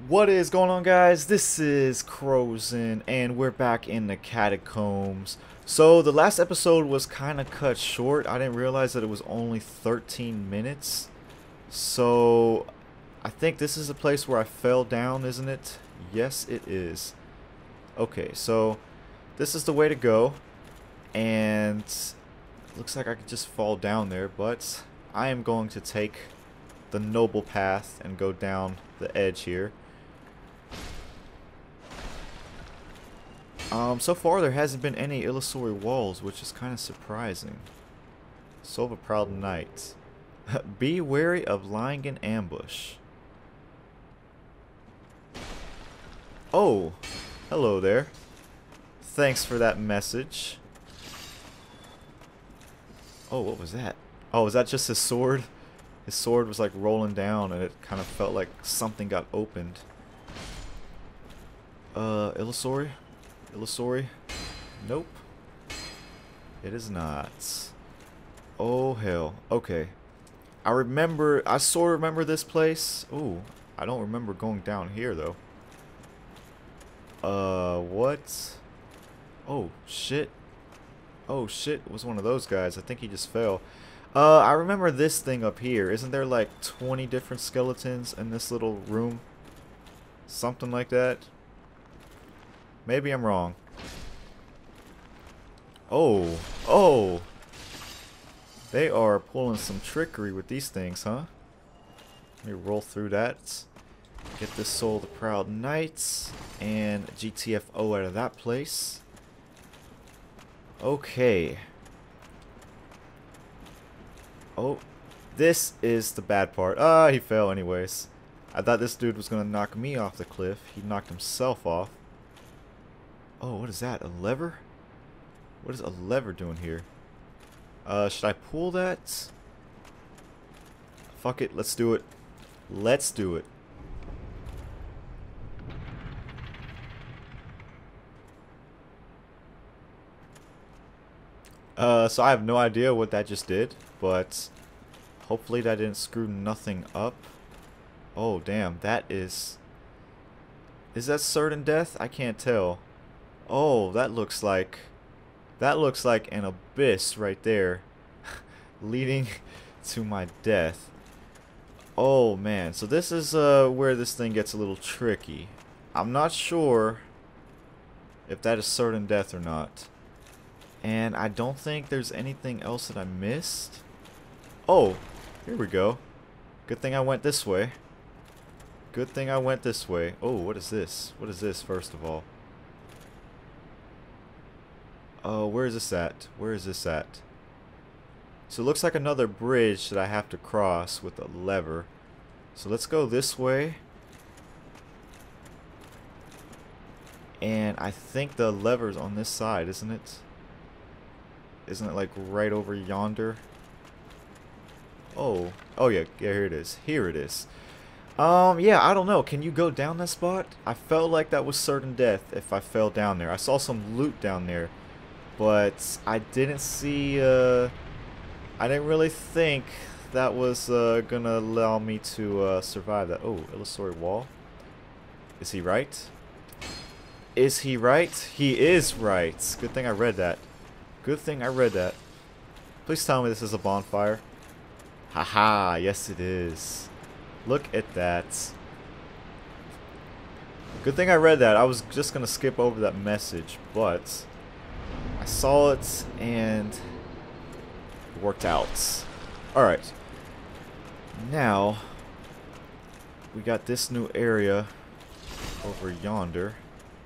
What is going on, guys? This is Crozen, and we're back in the catacombs. So the last episode was kind of cut short. I didn't realize that it was only 13 minutes. So I think this is the place where I fell down, isn't it? Yes, it is. Okay, so this is the way to go, and it looks like I could just fall down there, but I am going to take the noble path and go down the edge here. So far there hasn't been any illusory walls, which is kind of surprising. Soul of a Proud Knight. Be wary of lying in ambush. Oh, hello there. Thanks for that message. Oh, what was that? Oh, was that just his sword? His sword was like rolling down and it kind of felt like something got opened. Illusory? Illusory? Nope. It is not. Oh hell. Okay. I sort of remember this place. Ooh, I don't remember going down here though. What? Oh shit. Oh shit, it was one of those guys. I think he just fell. I remember this thing up here. Isn't there like 20 different skeletons in this little room? Something like that. Maybe I'm wrong. Oh, oh. They are pulling some trickery with these things, huh? Let me roll through that. Get this Soul of the Proud Knights and GTFO out of that place. Okay. Oh, this is the bad part. Ah, he fell anyways. I thought this dude was gonna knock me off the cliff. He knocked himself off. Oh, what is that? A lever? What is a lever doing here? Should I pull that? Fuck it, let's do it. Let's do it. So I have no idea what that just did, but hopefully that didn't screw nothing up. Oh, damn, that is... Is that certain death? I can't tell. Oh, that looks like an abyss right there leading to my death. Oh man, so this is where this thing gets a little tricky. I'm not sure if that is certain death or not. And I don't think there's anything else that I missed. Oh, here we go. Good thing I went this way. Good thing I went this way. Oh, what is this? What is this, first of all? Oh, where is this at? Where is this at? So it looks like another bridge that I have to cross with a lever. So let's go this way. And I think the lever's on this side, isn't it? Isn't it like right over yonder? Oh, oh yeah, here it is. Here it is. Yeah, I don't know. Can you go down that spot? I felt like that was certain death if I fell down there. I saw some loot down there. But I didn't see, I didn't really think that was gonna allow me to survive that. Oh, illusory wall. Is he right? Is he right? He is right. Good thing I read that. Good thing I read that. Please tell me this is a bonfire. Haha, yes it is. Look at that. Good thing I read that. I was just gonna skip over that message, but I saw it and it worked out. Alright. Now we got this new area over yonder.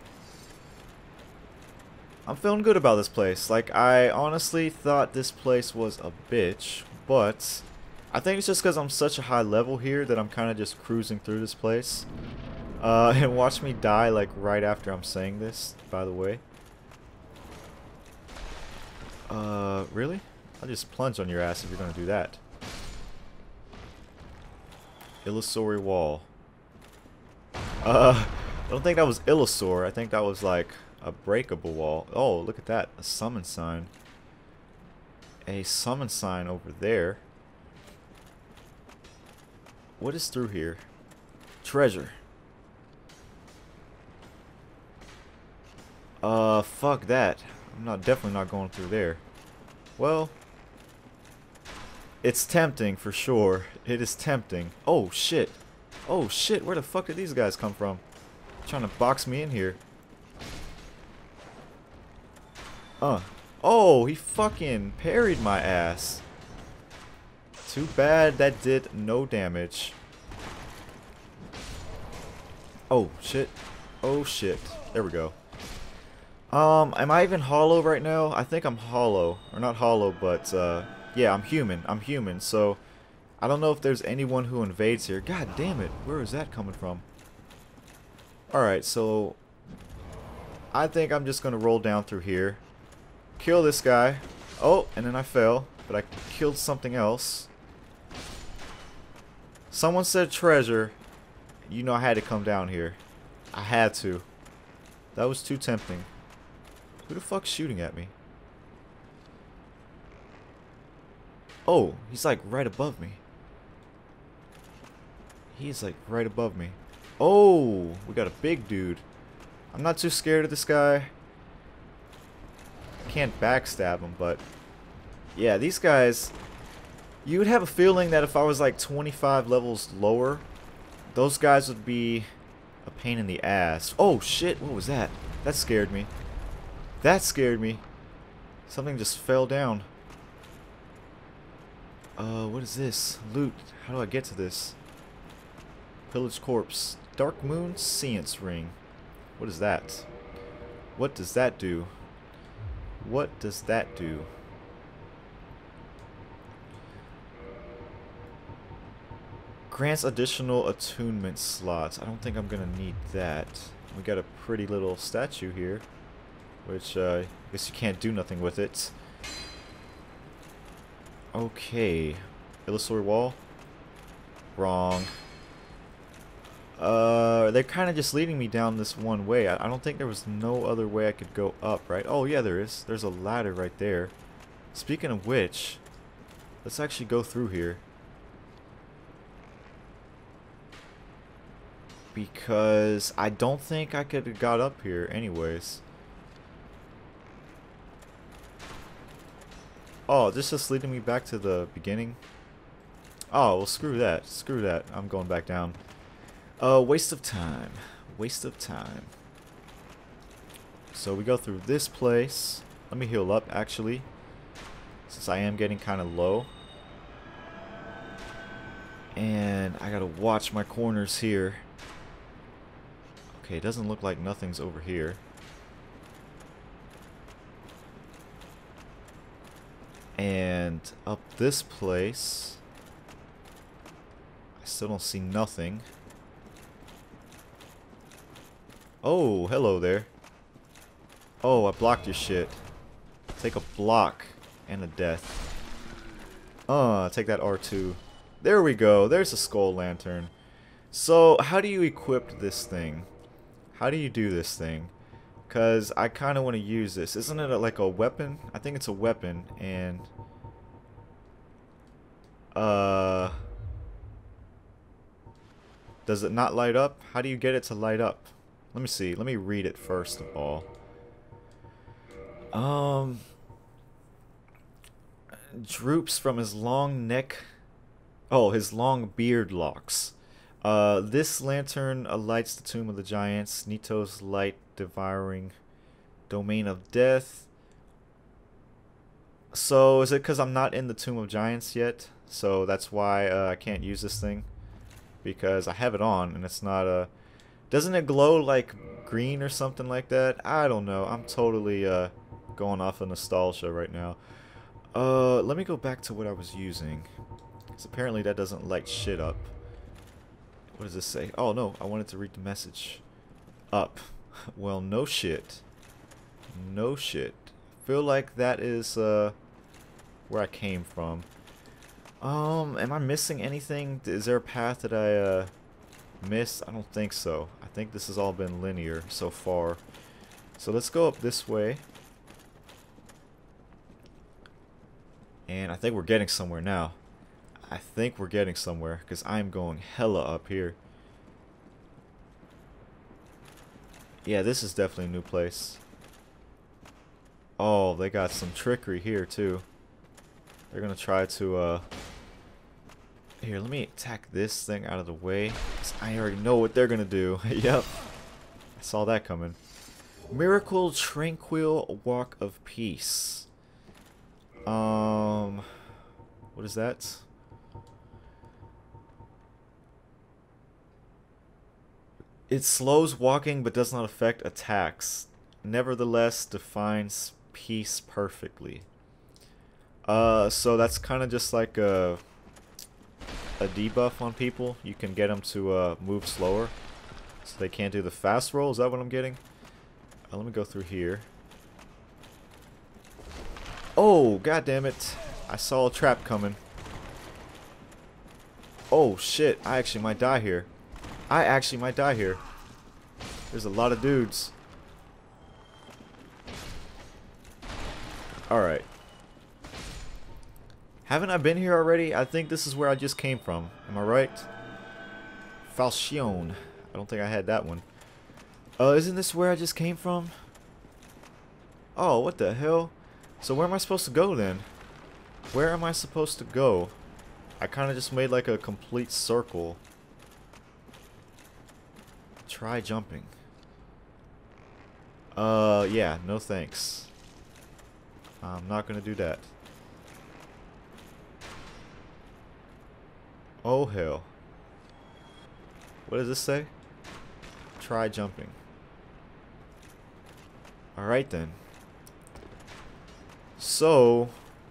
I'm feeling good about this place. Like, I honestly thought this place was a bitch, but I think it's just because I'm such a high level here that I'm kind of just cruising through this place. And watch me die like right after I'm saying this, by the way. Really? I'll just plunge on your ass if you're gonna do that. Illusory wall. I don't think that was Illusory. I think that was like a breakable wall. Oh, look at that. A summon sign. A summon sign over there. What is through here? Treasure. Fuck that. I'm definitely not going through there. Well, it's tempting for sure. It is tempting. Oh shit. Oh shit, where the fuck did these guys come from? Trying to box me in here. Oh, he fucking parried my ass. Too bad that did no damage. Oh shit. Oh shit. There we go. Am I even hollow right now? I think I'm hollow. Or not hollow, but yeah, I'm human. I'm human, so I don't know if there's anyone who invades here. God damn it. Where is that coming from? Alright, so I think I'm just gonna roll down through here. Kill this guy. Oh, and then I fell, but I killed something else. Someone said treasure. You know I had to come down here. I had to. That was too tempting. Who the fuck's shooting at me? Oh, he's like right above me. He's like right above me. Oh, we got a big dude. I'm not too scared of this guy. I can't backstab him, but yeah, these guys, you would have a feeling that if I was like 25 levels lower, those guys would be a pain in the ass. Oh shit, what was that? That scared me. That scared me. Something just fell down. What is this? Loot. How do I get to this? Pillaged corpse. Dark Moon Seance Ring. What is that? What does that do? What does that do? Grants additional attunement slots. I don't think I'm gonna need that. We got a pretty little statue here, which I guess you can't do nothing with it. Okay. Illusory wall? Wrong. They're kind of just leading me down this one way. I don't think there was no other way I could go up, right? Oh, yeah, there is. There's a ladder right there. Speaking of which, let's actually go through here. Because I don't think I could have got up here anyways. Oh, this is leading me back to the beginning? Oh, well, screw that. Screw that. I'm going back down. Waste of time. Waste of time. So we go through this place. Let me heal up, actually, since I am getting kind of low. And I gotta watch my corners here. Okay, it doesn't look like nothing's over here. And up this place, I still don't see nothing. Oh, hello there. Oh, I blocked your shit. Take a block and a death. Take that R2. There we go. There's a skull lantern. So, how do you equip this thing? How do you do this thing? Because I kind of want to use this. Isn't it like a weapon? I think it's a weapon. And does it not light up? How do you get it to light up? Let me see. Let me read it first of all. Droops from his long neck. Oh, his long beard locks. This lantern lights the Tomb of the Giants. Nito's light devouring domain of death. So, is it because I'm not in the Tomb of Giants yet? So that's why I can't use this thing? Because I have it on and it's not doesn't it glow like green or something like that? I don't know. I'm totally going off of nostalgia right now. Let me go back to what I was using. Because apparently that doesn't light shit up. What does this say? Oh no, I wanted to read the message. Up. Well, no shit. No shit. Feel like that is where I came from. Am I missing anything? Is there a path that I missed? I don't think so. I think this has all been linear so far. So let's go up this way. And I think we're getting somewhere now. I think we're getting somewhere because I'm going hella up here. Yeah, this is definitely a new place. Oh, they got some trickery here too. They're gonna try to here, let me attack this thing out of the way, 'cause I already know what they're gonna do. Yep. I saw that coming. Miracle Tranquil Walk of Peace. What is that? It slows walking but does not affect attacks. Nevertheless, defines peace perfectly. So that's kind of just like a debuff on people. You can get them to move slower, so they can't do the fast roll. Is that what I'm getting? Let me go through here. Oh, god damn it! I saw a trap coming. Oh shit! I actually might die here. There's a lot of dudes. Alright. Haven't I been here already? I think this is where I just came from. Am I right? Falchion. I don't think I had that one. Isn't this where I just came from? Oh, what the hell? So where am I supposed to go then? Where am I supposed to go? I kind of just made like a complete circle. Try jumping. Yeah, no thanks. I'm not gonna do that. Oh hell. What does this say? Try jumping. Alright then. So,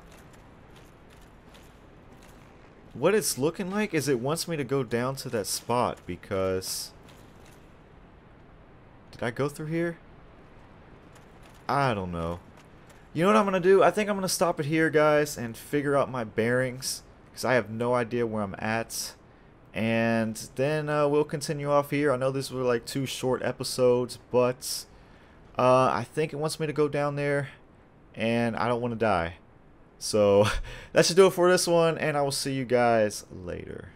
what it's looking like is it wants me to go down to that spot because... Did I go through here? I don't know. You know what I'm going to do? I think I'm going to stop it here, guys, and figure out my bearings, because I have no idea where I'm at. And then we'll continue off here. I know these were like 2 short episodes, but I think it wants me to go down there, and I don't want to die. So that should do it for this one, and I will see you guys later.